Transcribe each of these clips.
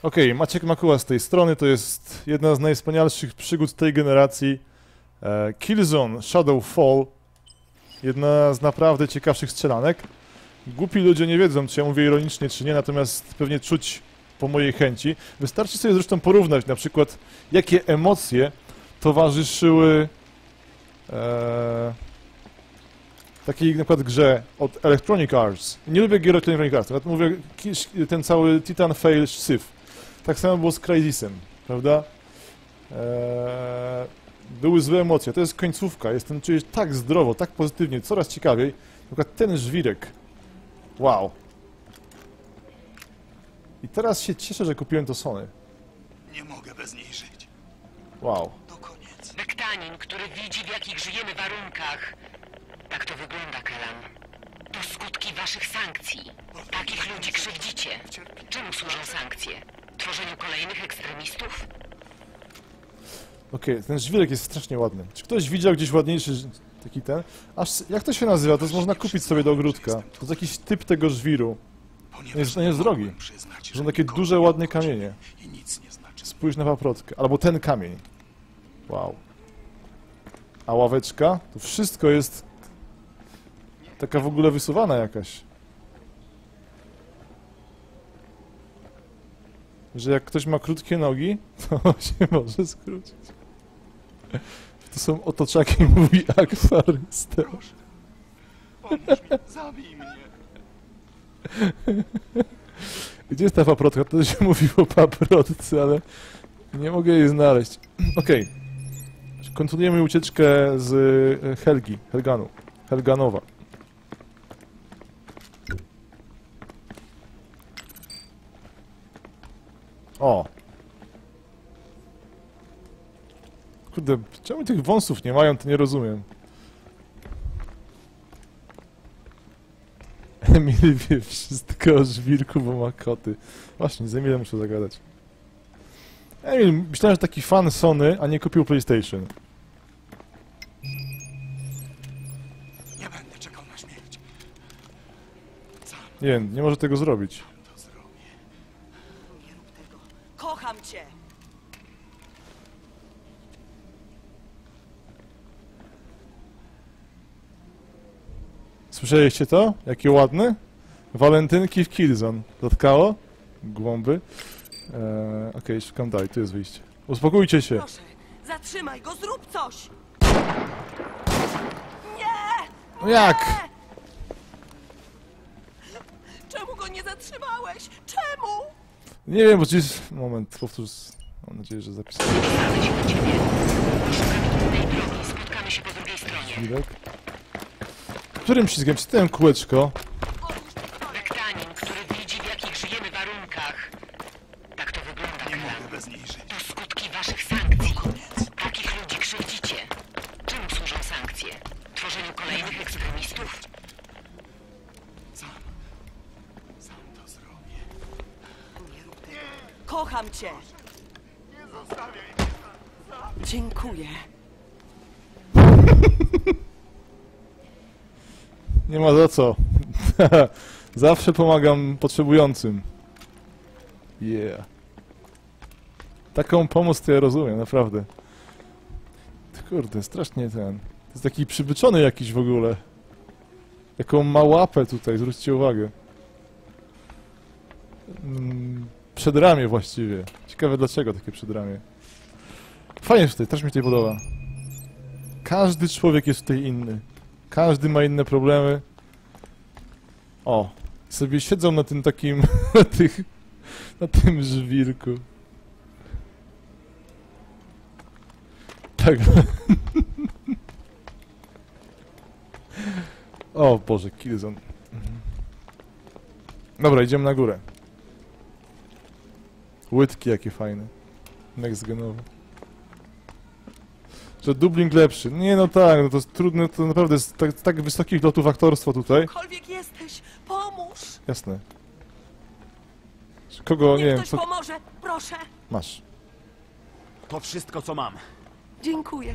Okej, Maciek Makuła z tej strony, to jest jedna z najwspanialszych przygód tej generacji. Killzone Shadow Fall. Jedna z naprawdę ciekawszych strzelanek. Głupi ludzie nie wiedzą, czy ja mówię ironicznie, czy nie, natomiast pewnie czuć po mojej chęci. Wystarczy sobie zresztą porównać, na przykład, jakie emocje towarzyszyły takiej na przykład grze od Electronic Arts. Nie lubię gier Electronic Arts, nawet mówię ten cały Titan Fail Sith. Tak samo było z Crysisem, prawda? Były złe emocje, to jest końcówka, czuję się tak zdrowo, tak pozytywnie, coraz ciekawiej. Na przykład ten żwirek. Wow. I teraz się cieszę, że kupiłem to Sony. Nie mogę bez niej żyć. Wow. To koniec. Bektanin, który widzi, w jakich żyjemy warunkach. Tak to wygląda, Kellan. To skutki waszych sankcji. Takich ludzi krzywdzicie. Czemu służą sankcje? Tworzeniu kolejnych ekstremistów? Okej, ten żwirek jest strasznie ładny. Czy ktoś widział gdzieś ładniejszy taki ten? Jak to się nazywa? To jest, można kupić sobie do ogródka. To jest jakiś typ tego żwiru. On jest drogi. To są takie duże, ładne kamienie. Spójrz na paprotkę. Albo ten kamień. Wow. A ławeczka? To wszystko jest taka w ogóle wysuwana jakaś. Że jak ktoś ma krótkie nogi, to się może skrócić. To są otoczaki, mówi akwarystem. Zabij mnie. Gdzie jest ta paprotka? To się mówi o paprotce, ale nie mogę jej znaleźć. Okej. Kontynuujemy ucieczkę z Helganowa. O! Kurde, czemu tych wąsów nie mają, to nie rozumiem. Emil wie wszystko o żwirku, bo ma koty. Właśnie, z Emilem muszę zagadać. Emil, myślałem, że taki fan Sony, a nie kupił PlayStation. Nie będę czekał na śmierć. Nie może tego zrobić. To zrobię. Nie rób tego. Kocham cię! Słyszeliście to? Jakie ładne? Walentynki w Killzone. Zatkało? Głąby. Okej, szukam dalej, tu jest wyjście. Uspokójcie się. Proszę, zatrzymaj go, zrób coś! Nie! No jak? Czemu go nie zatrzymałeś? Czemu? Nie wiem, bo gdzieś... Moment, powtórz. Mam nadzieję, że zapisałem. Znamy się do ciebie. Szukamy tej drogi. Spotkamy się po drugiej stronie. Żwirek. Którym przyciskiem? Czytałem kółeczko. Bektanin, który widzi, w jakich żyjemy warunkach. Tak to wygląda, Nie Kellan. mogę bez niej żyć. To skutki waszych sankcji. Takich ludzi krzywdzicie. Czemu służą sankcje? Tworzeniu kolejnych ekstremistów? Sam to zrobię. Nie rób tego. Kocham cię! Nie zostawiaj mnie. Dziękuję. Nie ma za co. Zawsze pomagam potrzebującym. Yeah. Taką pomoc to ja rozumiem, naprawdę. Kurde, strasznie ten... To jest taki przybyczony jakiś w ogóle. Jaką ma łapę tutaj, zwróćcie uwagę. Przedramię właściwie. Ciekawe dlaczego takie przedramię. Fajnie tutaj, też mi tutaj podoba. Każdy człowiek jest tutaj inny. Każdy ma inne problemy. O, sobie siedzą na tym takim... na tym żwirku. Tak. O Boże, Killzone. Dobra, idziemy na górę. Łydki jakie fajne. Next genowe. Że dubbing lepszy. Nie no tak, no to jest trudne, to naprawdę jest tak wysokich lotów aktorstwo tutaj. Gdziekolwiek jesteś, pomóż! Jasne. Kogo, nie Niech wiem, ktoś co... pomoże, proszę! Masz. To wszystko, co mam. Dziękuję.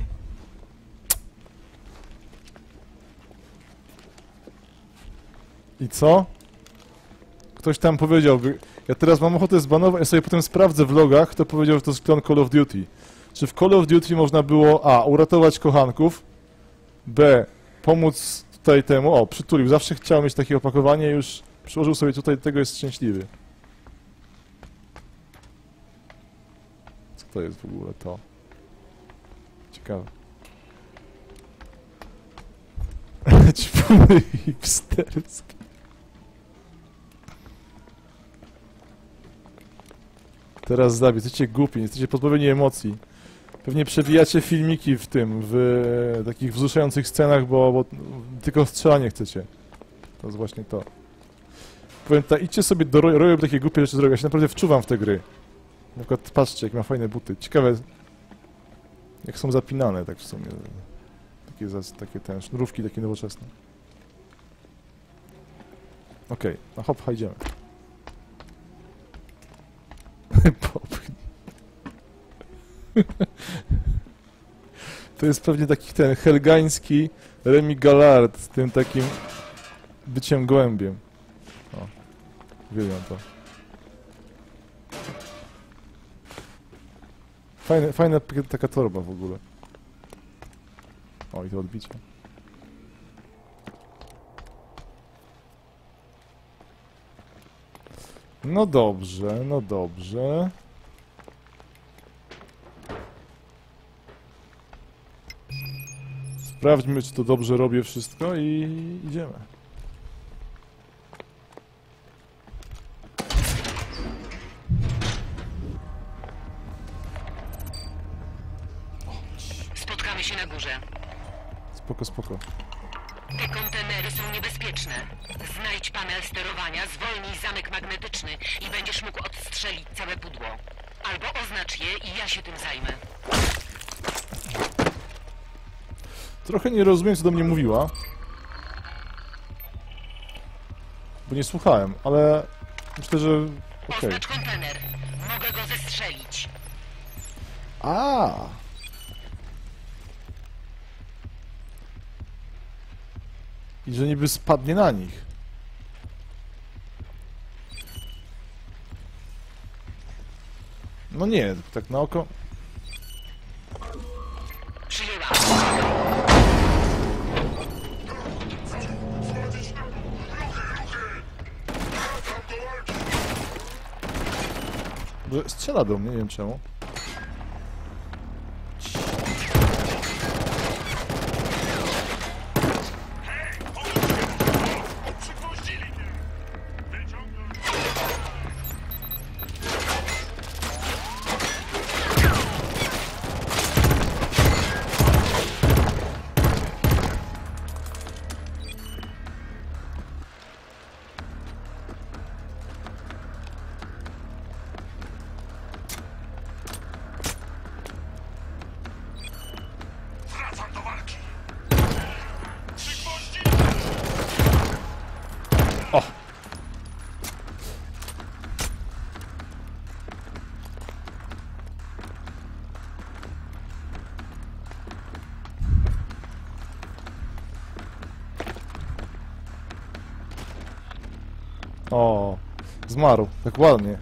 I co? Ktoś tam powiedziałby... Ja teraz mam ochotę zbanować, ja sobie potem sprawdzę w logach, kto powiedział, że to jest klon Call of Duty. Czy w Call of Duty można było A. uratować kochanków, B. pomóc tutaj temu, o, przytulił, zawsze chciał mieć takie opakowanie, już przyłożył sobie tutaj, do tego jest szczęśliwy. Co to jest w ogóle to? Ciekawe. Ćpuny hipsterskie. Teraz zabić, jesteście głupi, jesteście pozbawieni emocji. Pewnie przewijacie filmiki w tym, w takich wzruszających scenach, bo tylko strzelanie chcecie. To jest właśnie to. Powiem tak, idźcie sobie do roju takie głupie rzeczy zrobić. Ja się naprawdę wczuwam w te gry. Na przykład patrzcie, jak ma fajne buty. Ciekawe, jak są zapinane tak w sumie. Takie te sznurówki takie nowoczesne. Okej, no hop, idziemy. Popchnij. To jest pewnie taki ten helgański Remi Gallard z tym takim byciem gołębiem. O, uwielbiam to. Fajna taka torba w ogóle. O, i to odbicie. No dobrze, no dobrze. Sprawdźmy, czy to dobrze robię wszystko i idziemy. Spotkamy się na górze. Spoko, spoko. Te kontenery są niebezpieczne. Znajdź panel sterowania, zwolnij zamek magnetyczny i będziesz mógł odstrzelić całe pudło. Albo oznacz je i ja się tym zajmę. Trochę nie rozumiem, co do mnie mówiła. Bo nie słuchałem, ale myślę, że okej. Oznacz kontener. Mogę go zestrzelić. A. I że niby spadnie na nich. No nie, tak na oko. Przyjęłam. Że strzela do mnie, nie wiem czemu. Wracam do walki! O! O, zmarł, tak ładnie.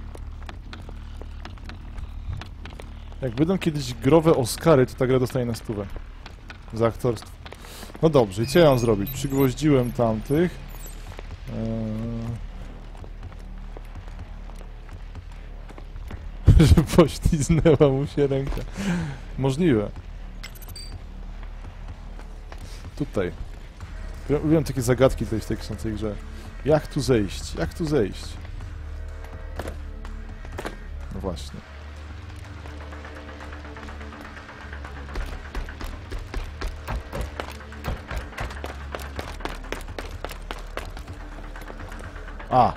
Jak będą kiedyś growe Oscary, to ta gra dostanie na 100 za aktorstwo. No dobrze, i co ja mam zrobić? Przygwoździłem tamtych. Że pośliznęła mu się ręka. Możliwe. Tutaj. Lubiłem takie zagadki tutaj w tej grze. Jak tu zejść? Jak tu zejść? No właśnie. A!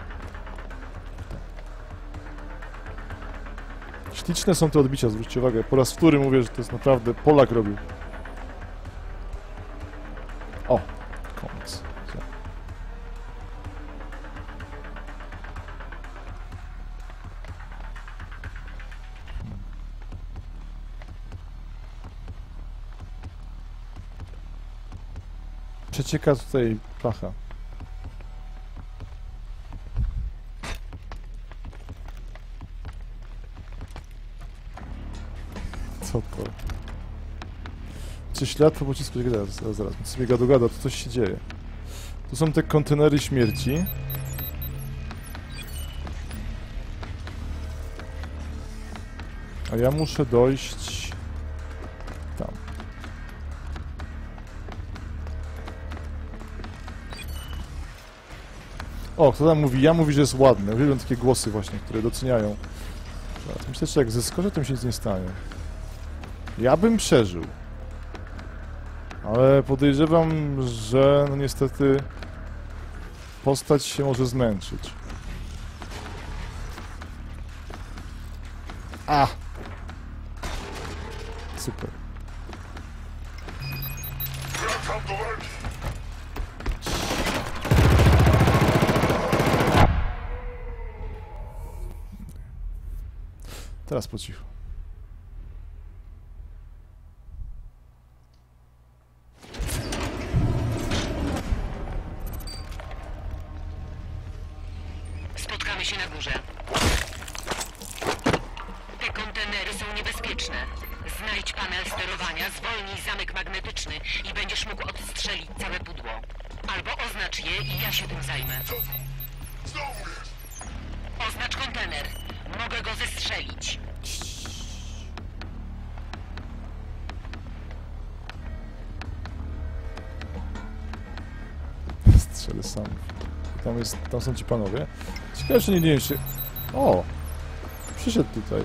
Śliczne są te odbicia, zwróćcie uwagę. Po raz wtóry mówię, że to jest naprawdę Polak robił. O! Koniec. Przecieka tutaj placha. Czy ślad po pocisku... Zaraz, sobie gada, to coś się dzieje. Tu są te kontenery śmierci. A ja muszę dojść... tam. O, kto tam mówi? Ja mówi, że jest ładny. Uwielbiam takie głosy właśnie, które doceniają. Myślę, że jak zeskoczę, to mi się nic nie stanie. Ja bym przeżył. Ale podejrzewam, że no niestety postać się może zmęczyć. A! Super. Wracam do walki! Teraz po cichu. Spotkamy się na górze. Te kontenery są niebezpieczne. Znajdź panel sterowania, zwolnij zamek magnetyczny i będziesz mógł odstrzelić całe pudło. Albo oznacz je i ja się tym zajmę. Co to? Znowu jest! Oznacz kontener. Mogę go zestrzelić. Strzelę sam. Tam są ci panowie. Ciekawe, czy nie dzieje się... O! Przyszedł tutaj.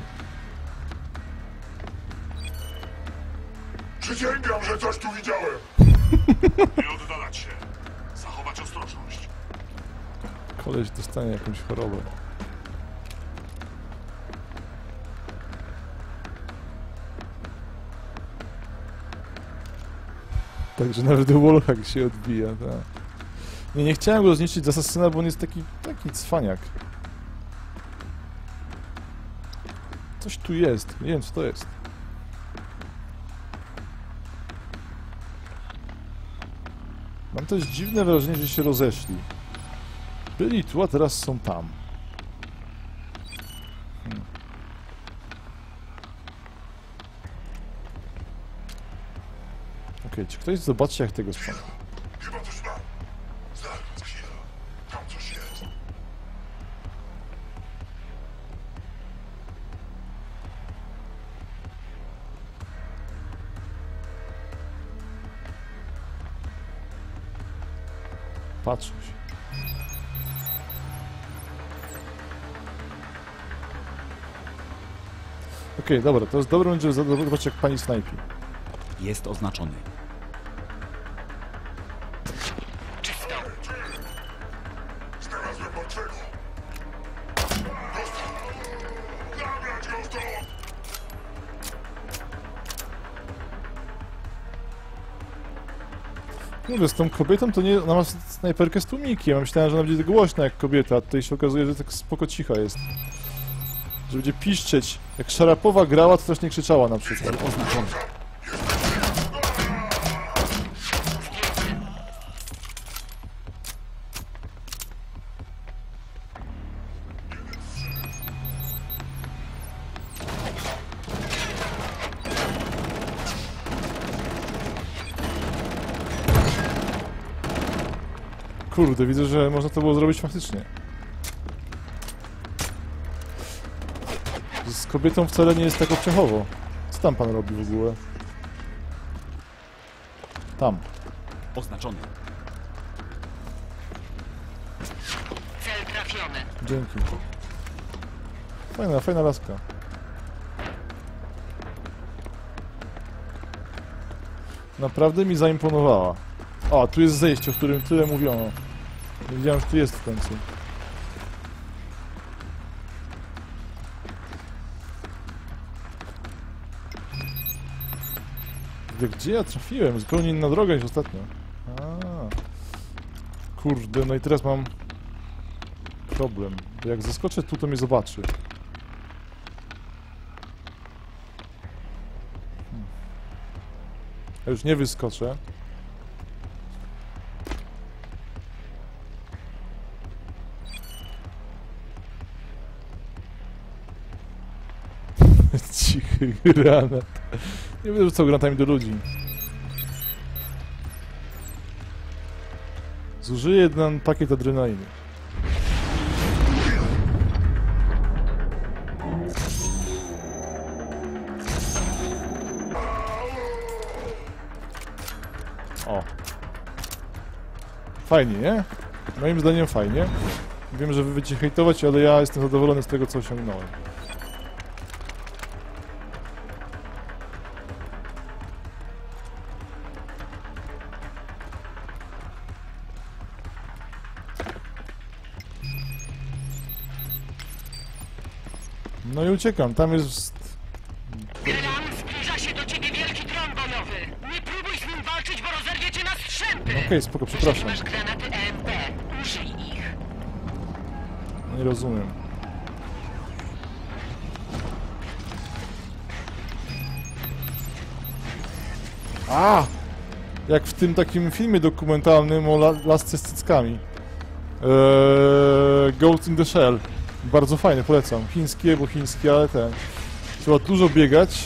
Przysięgam, że coś tu widziałem! Nie oddalać się! Zachować ostrożność! Koleś dostanie jakąś chorobę. Także nawet wallhack się odbija, tak. Nie chciałem go zniszczyć z asasyna, bo on jest taki cwaniak. Coś tu jest, nie wiem co to jest. Mam też dziwne wrażenie, że się rozeszli. Byli tu, a teraz są tam. Okej, czy ktoś zobaczy, jak tego spadł? Chyba coś mam! Zaraz, chwila! Tam coś jest! Patrzą się. Okej, dobra, to jest dobre, będzie zobaczyć, jak pani snajpi. Jest oznaczony. Czysto. Znalazłem martwego! Dostał! Zabrać go stąd! Mówię, z tą kobietą to nie... Ona ma snajperkę z tłumiki. Ja myślałem, że ona będzie głośna jak kobieta, a tutaj się okazuje, że tak spoko cicha jest. Że będzie piszczeć. Jak Szarapowa grała, to też nie krzyczała na przykład. Oznaczony. Kurde, widzę, że można to było zrobić faktycznie. Z kobietą wcale nie jest tak obciachowo. Co tam pan robi w ogóle? Tam. Oznaczony. Cel trafiony. Dzięki. Fajna laska. Naprawdę mi zaimponowała. O, tu jest zejście, o którym tyle mówiono. Nie wiedziałem, że tu jest w końcu. Gdzie ja trafiłem? Zupełnie inna droga niż ostatnio. Kurde, no i teraz mam problem. Bo jak zeskoczę tu, to mnie zobaczy. Ja już nie wyskoczę. Cichy granat. Nie będę rzucał granatami do ludzi. Zużyję jeden pakiet adrenaliny. O. Fajnie, nie? Moim zdaniem fajnie. Wiem, że wy będziecie hejtować, ale ja jestem zadowolony z tego, co osiągnąłem. No i uciekam, tam jest... Kelan, zbliża się do ciebie wielki dron bojowy. Nie próbuj z nim walczyć, bo rozerwie cię na strzępy. Okej, spoko, Jeżeli przepraszam. masz granaty EMP, użyj ich. Nie rozumiem. A! Jak w tym takim filmie dokumentalnym o lasce z cyckami. Ghost in the Shell. Bardzo fajne, polecam. Chińskie, bo chińskie, ale ten. Trzeba dużo biegać.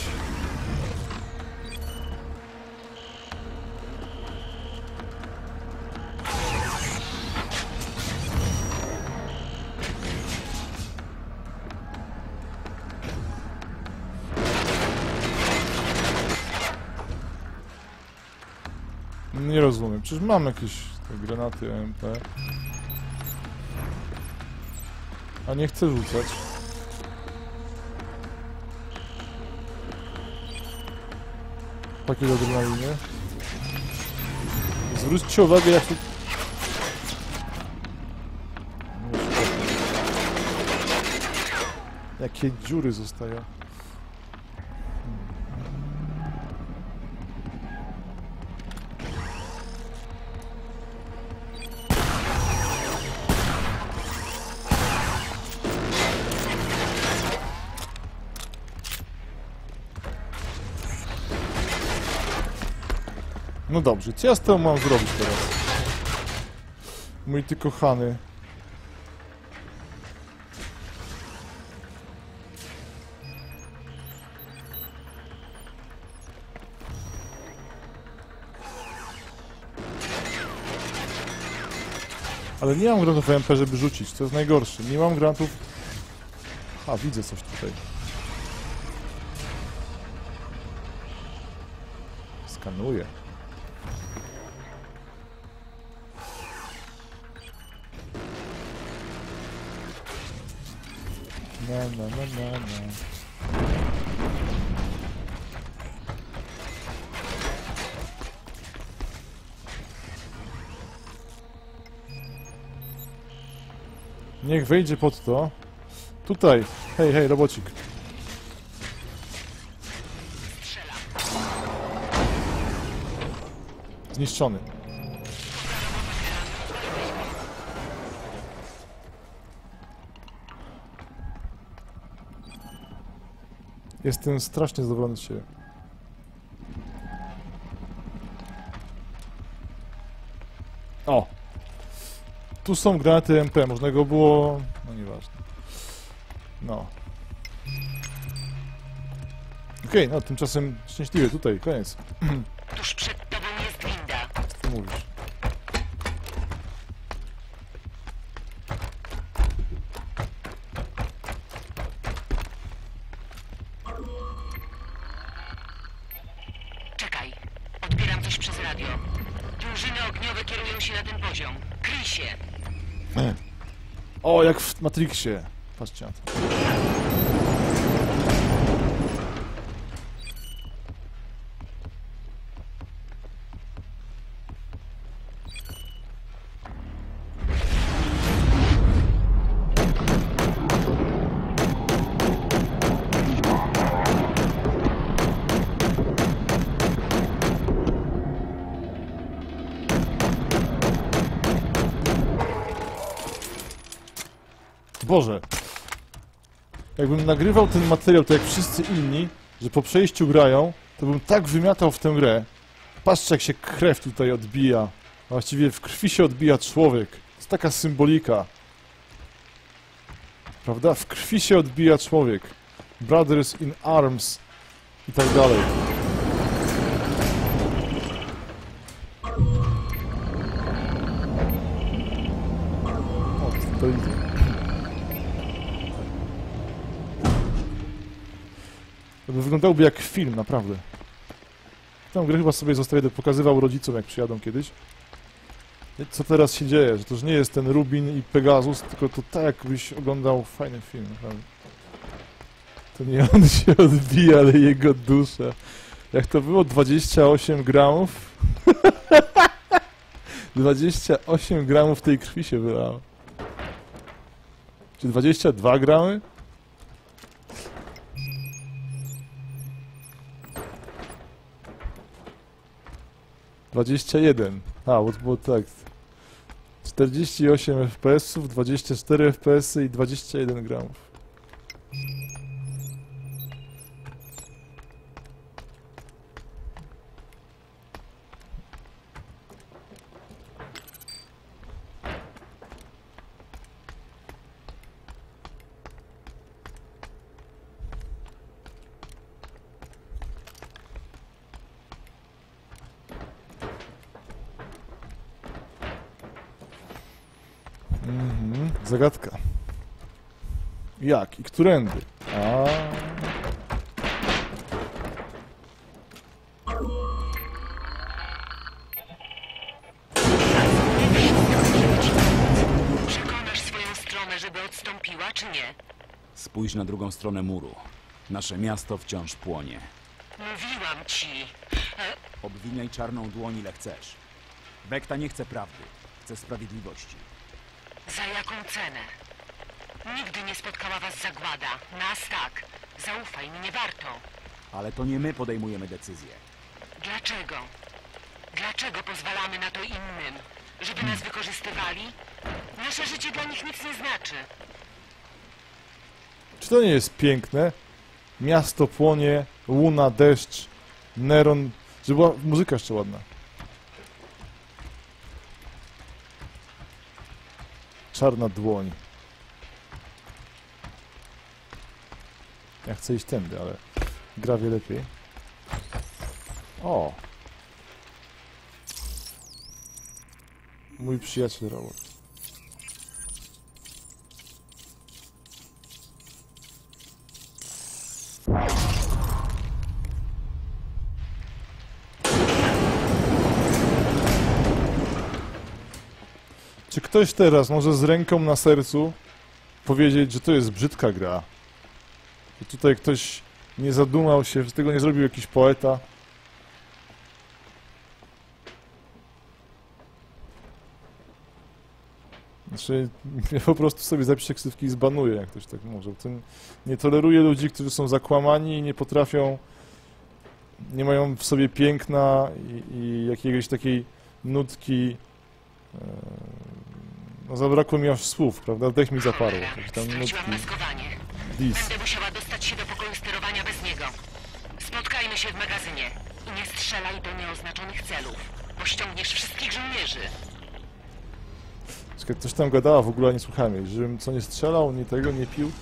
Nie rozumiem. Przecież mam jakieś te granaty EMP. A nie chcę rzucać. Pakiet adrenaliny. Zwróćcie uwagę, jak tu... Jakie dziury zostają. No dobrze, co ja z tym mam zrobić teraz? Mój ty kochany. Ale nie mam granatów MP, żeby rzucić, to jest najgorsze. Nie mam granatów... A, widzę coś tutaj. Skanuję. Na. Niech wejdzie pod to. Tutaj. Hej, hej, robocik. Zniszczony. Jestem strasznie zadowolony z siebie. O! Tu są granaty MP, można go było... No nieważne. No. Okej, no tymczasem szczęśliwie tutaj, koniec. Tuż przed tobą jest winda. Co ty mówisz? Czekaj, odbieram coś przez radio. Drużyny ogniowe kierują się na ten poziom. Kryj się. O, jak w Matrixie. Patrzcie na to. Boże. Jakbym nagrywał ten materiał tak jak wszyscy inni, że po przejściu grają, to bym tak wymiatał w tę grę. Patrzcie, jak się krew tutaj odbija. A właściwie w krwi się odbija człowiek. To jest taka symbolika. Prawda? W krwi się odbija człowiek. Brothers in arms. I tak dalej. to idzie. To wyglądałby jak film, naprawdę. Tam grę chyba sobie zostawię, pokazywał rodzicom, jak przyjadą kiedyś. Co teraz się dzieje, że to już nie jest ten Rubin i Pegasus, tylko to tak, jakbyś oglądał fajny film, naprawdę. To nie on się odbija, ale jego dusza. Jak to było? 28 gramów? 28 gramów tej krwi się wylało. Czy 22 gramy? Bo tak. 48 FPS-ów, 24 FPS-y i 21 gramów. Zagadka. Jak i którędy? Przekonasz swoją stronę, żeby odstąpiła, czy nie? Spójrz na drugą stronę muru. Nasze miasto wciąż płonie. Mówiłam ci. Obwiniaj czarną dłoń ile chcesz. Vecta nie chce prawdy. Chce sprawiedliwości. Za jaką cenę? Nigdy nie spotkała was zagłada. Nas tak. Zaufaj mi, nie warto. Ale to nie my podejmujemy decyzje. Dlaczego? Dlaczego pozwalamy na to innym? Żeby nas wykorzystywali? Nasze życie dla nich nic nie znaczy. Czy to nie jest piękne? Miasto płonie, łuna, deszcz, Neron... Żeby była muzyka jeszcze ładna. Czarna dłoń. Ja chcę iść tędy, ale gra wie lepiej. O! Mój przyjaciel Robert. Czy ktoś teraz może z ręką na sercu powiedzieć, że to jest brzydka gra? Że tutaj ktoś nie zadumał się, że tego nie zrobił jakiś poeta? Znaczy, ja po prostu sobie zapiszę ksywki i zbanuję, jak ktoś tak może. To nie toleruję ludzi, którzy są zakłamani i nie potrafią, nie mają w sobie piękna i jakiegoś takiej nutki. No zabrakło mi aż słów, prawda? Dech mi zaparło. Jakieś tam Straciłam nutki. maskowanie. Dis. Będę musiała dostać się do pokoju sterowania bez niego. Spotkajmy się w magazynie. I nie strzelaj do nieoznaczonych celów, bo ściągniesz wszystkich żołnierzy. Czekaj, coś tam gadała, w ogóle nie słuchałem jej, żebym co nie strzelał, nie tego, nie pił.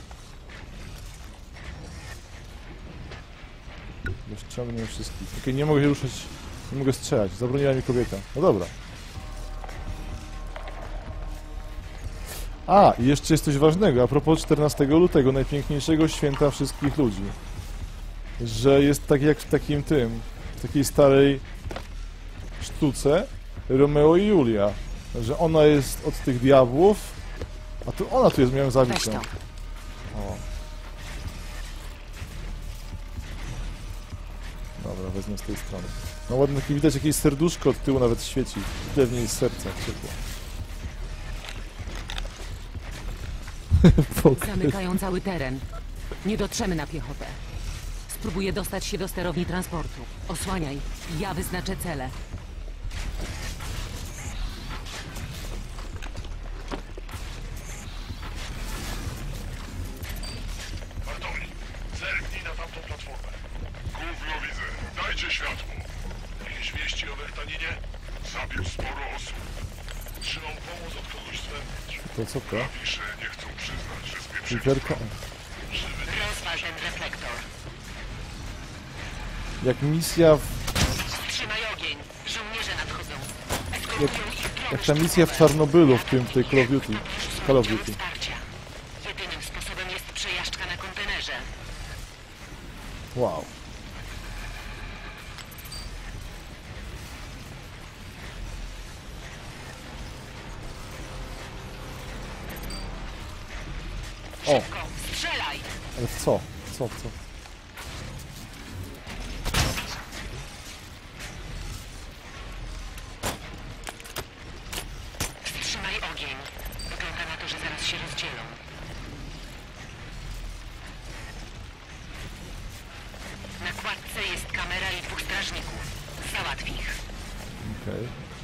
Bo ściągnę wszystkich. Okej, nie mogę się ruszać, nie mogę strzelać, zabroniła mi kobieta. No dobra. A, i jeszcze jest coś ważnego, a propos 14 lutego, najpiękniejszego święta wszystkich ludzi. Że jest tak jak w takim w takiej starej sztuce Romeo i Julia. Że ona jest od tych diabłów, a to ona tu jest, miałem zabić Weź to. ją. O. Dobra, wezmę z tej strony. No ładnie, takie widać jakieś serduszko od tyłu nawet świeci. Pewnie jest serce, ciepło. Zamykają cały teren. Nie dotrzemy na piechotę. Spróbuję dostać się do sterowni transportu. Osłaniaj. Ja wyznaczę cele. Bartoli, zerknij na tamtą platformę. Gówno widzę. Dajcie światło. Jakieś wieści o Wertaninie? Zabił sporo osób. Trzymam pomoc od kogoś z wewnątrz. To co to? Pisze, nie chcą przyznać, że spieprzyli. Literka. Rozwal ten reflektor. Jak misja w... Wstrzymaj ogień. Żołnierze nadchodzą. Eskortuj jak ta misja w Czarnobylu w tej Call of Duty. Call of Duty. Wsparcia. Jedynym sposobem jest przejażdżka na kontenerze. Wow. O, Szybko, strzelaj! ale w co? Co? Wstrzymaj ogień. Wygląda na to, że zaraz się rozdzielą. Na kładce jest kamera i 2 strażników. Załatw ich. Okej.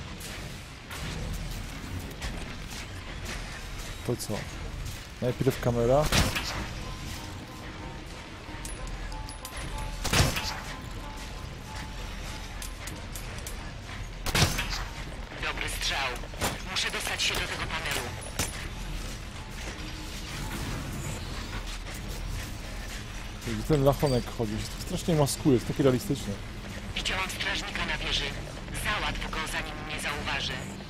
To co? Najpierw kamera. Dobry strzał. Muszę dostać się do tego panelu. Gdzie ten lachonek chodzi? Strasznie maskuje, jest taki realistyczny. Widziałam strażnika na wieży. Załatw go, zanim mnie zauważy.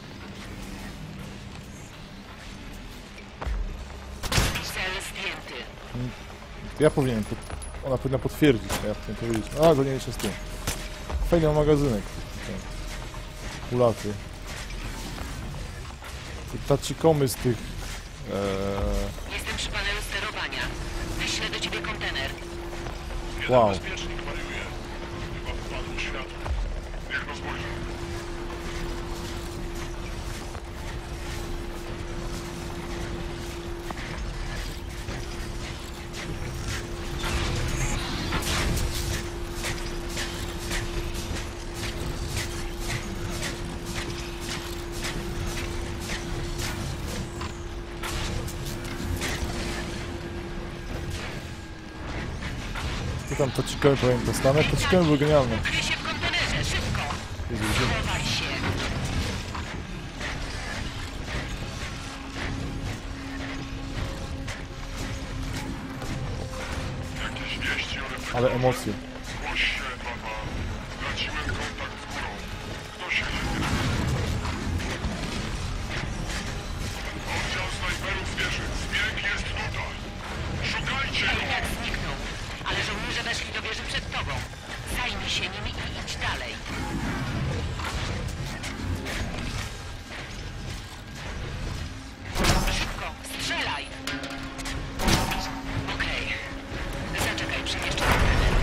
Cel zdjęty. To ja powinienem, ona powinna potwierdzić, a ja powinien powiedzieć. A, to nie jeszcze z tym. Fajny magazynek. Kulaty. Te tachikomy z tych... Jestem przy panelu sterowania. Wyślę do ciebie kontener. Wow. Bezpiecznik wariuje. Chyba wpadł światło. Niech no spojrzy. Co tam tachikomy powiem dostanę? Tachikomy były genialne. Kryj się w kontenerze, szybko! Jezu, gdzie- Chowaj się! Jakieś wieści o reflektorze? Ale emocje. Zgłoś się, 2-2. Straciłem kontakt z górą. Kto się dzieje? Oddział snajperów wieży. Zbieg jest tutaj. Szukajcie go! Jak zniknął. Ale żołnierze weszli do wieży przed tobą. Zajmij się nimi i idź dalej. Szybko, strzelaj! Okej. Zaczekaj, przemieszczę kontener.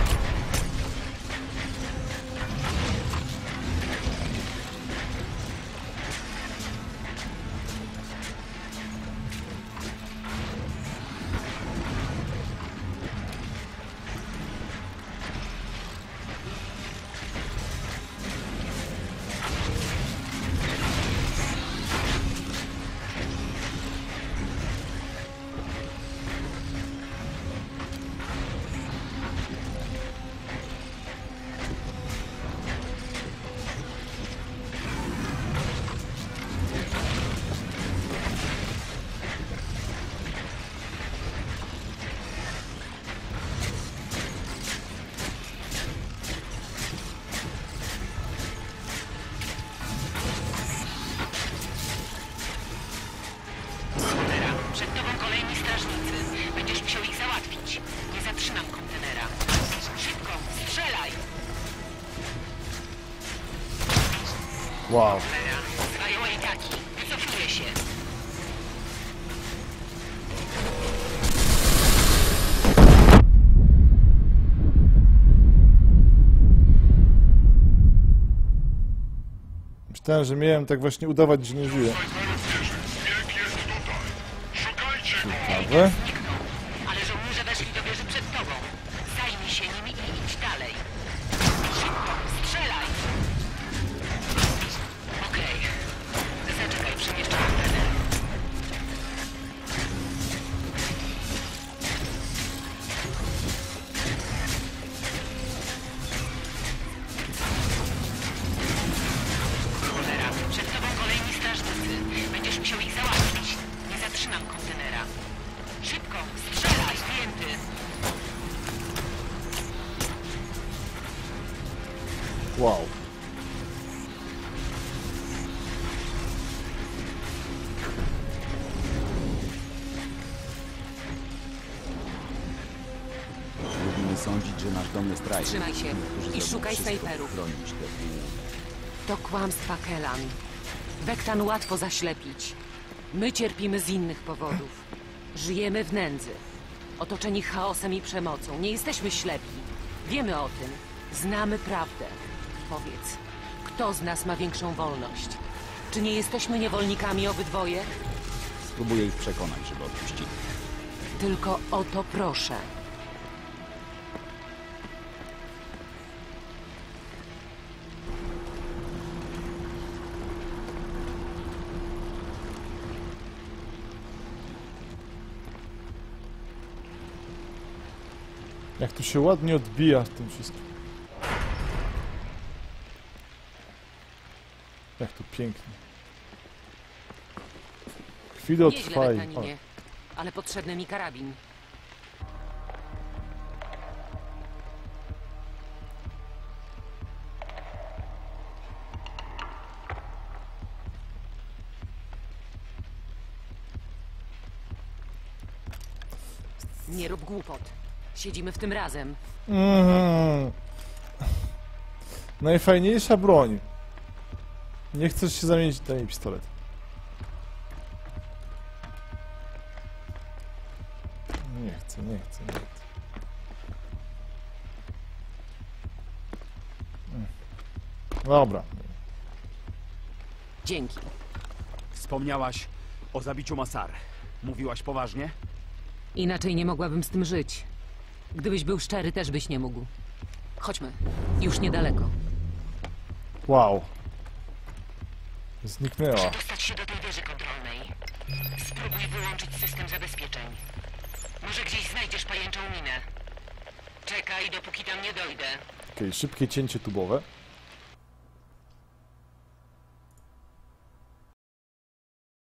Cholera, przed tobą kolejni strażnicy. Będziesz musiał ich załatwić. Nie zatrzymam kontenera. Szybko, strzelaj! Wow. Cholera, zajął ataki. Wycofuję się. Myślałem, że miałem tak właśnie udawać, że nie żyję. Snajperów wieży. Zbieg jest tutaj. Szukajcie go! Ciekawe. Zniknął. Ale żołnierze weszli do wieży przed tobą. Zajmij się nimi i idź dalej. Szybko, strzelaj! Okej. Zaczekaj, przemieszczę kontener. Cholera, przed tobą kolejni strażnicy. Będziesz musiał ich załatwić. Nie zatrzymam kontenera. Szybko, strzelaj, zdjęty! Wow. bezdomny strajk. Trzymaj się Niektórzy i zrobią szukaj wszystko, by snajperów. chronić te pół. To kłamstwa, Kellan. Wektan łatwo zaślepić. My cierpimy z innych powodów. Żyjemy w nędzy. Otoczeni chaosem i przemocą. Nie jesteśmy ślepi. Wiemy o tym. Znamy prawdę. Powiedz, kto z nas ma większą wolność? Czy nie jesteśmy niewolnikami obydwoje? Spróbuję ich przekonać, żeby odpuścili. Tylko o to proszę. Jak tu się ładnie odbija w tym wszystkim. Jak tu pięknie. Chwilę Nieźle, trwaj. Wektaninie, ale potrzebny mi karabin. Nie rób głupot. Siedzimy w tym razem. Najfajniejsza broń. Nie chcesz się zamienić? Daj mi pistolet. Nie chcę, nie chcę, nie chcę. Dobra. Dzięki. Wspomniałaś o zabiciu Masar. Mówiłaś poważnie? Inaczej nie mogłabym z tym żyć. Gdybyś był szczery, też byś nie mógł. Chodźmy. Już niedaleko. Wow. Zniknęła. Dostać się do tej wieży kontrolnej. Spróbuj wyłączyć system zabezpieczeń. Może gdzieś znajdziesz pajęczą minę. Czekaj, dopóki tam nie dojdę. Okej, szybkie cięcie tubowe.